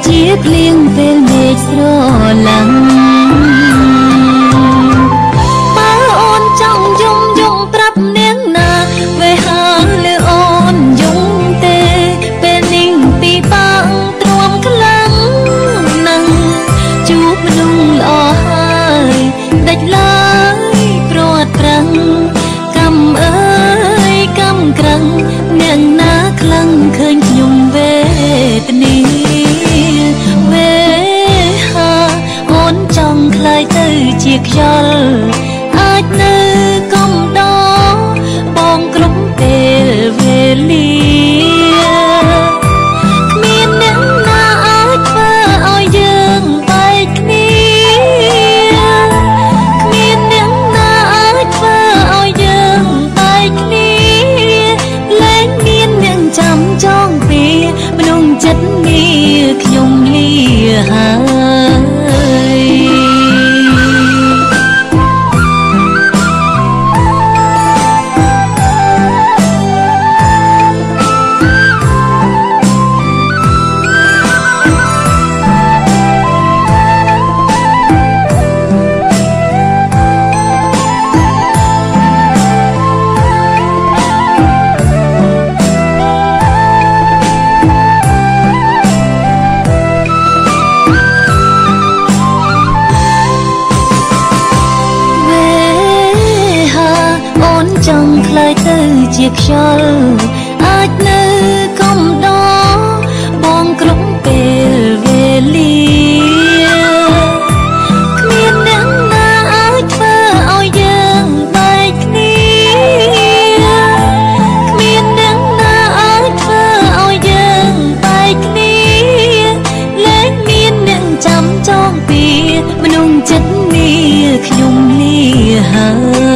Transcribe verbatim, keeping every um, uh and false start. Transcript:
ជាភ្លៀងពេលមេឃស្រឡាំងបើអូនចង់យំយំប្រាប់នាងណាវេហាលើអូនយំទេពេលនេះពីបាំងទ្រាំខ្លាំងណាស់ជួបមនុស្សល្អហើយដាច់ឡើយព្រាត់ប្រាំងកំអើយកំក្រាំងអ្នកណាខ្លាំងឃើញខ្ញុំវេទនាវេហាអូនចង់ខ្លាយទៅជាខ្យល់អាចនៅកំដរបងគ្រប់ពេលវេលាគ្មានអ្នកណាអាចធ្វើឲ្យយើងបែកគ្នាគ្មានអ្នកណាអាចធ្វើឲ្យយើងបែកគ្នាលែងមានអ្នកចាំចងពីមនុស្សចិត្តនេះខ្ញុំលាហើយចង់ខ្លាយទៅជាខ្យល់អាចនៅកំដរបងគ្រប់ពេលវេលាគ្មានអ្នកណាអាចធ្វើឲ្យយើងបែកគ្នាគ្មានអ្នកណាអាចធ្វើឲ្យយើងបែកគ្នាលែងមានអ្នកចាំចងពីមនុស្សចិត្តនេះខ្ញុំលាហើយ